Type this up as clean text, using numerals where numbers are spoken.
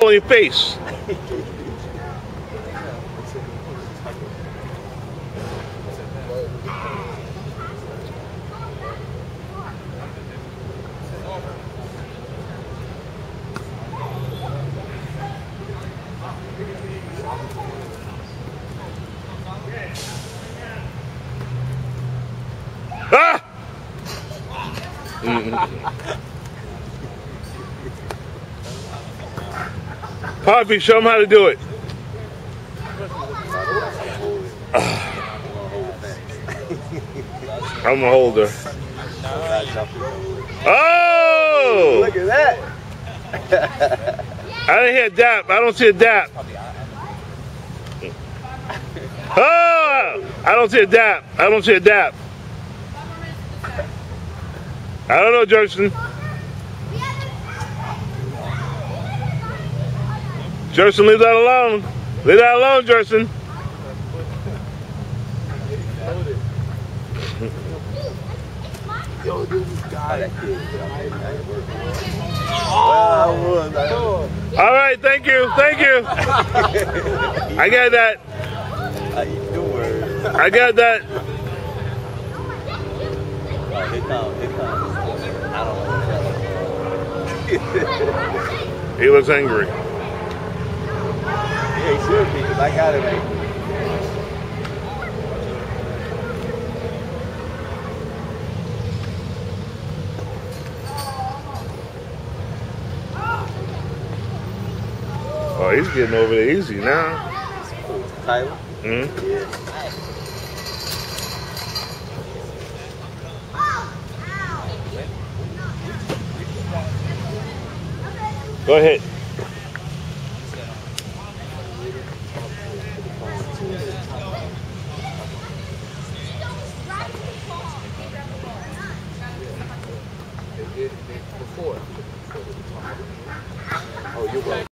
on your face. Ah! Poppy, show him how to do it. I'm a holder. Oh! Look at that. I didn't hear a dap. I don't see a dap. Oh! I don't see a dap. I don't see a dap. I don't know, Jerson. Jerson, leave that alone. Leave that alone, Jerson. Yo, this guy. All right, thank you, thank you. I got that. How you doing? I got that. Oh, here comes. I don't know. He looks angry. Yeah, he should be, because I got it. Oh, he's getting over there easy now. Tyler? Mm-hmm. Yeah. Go ahead. Before. Oh, you're welcome.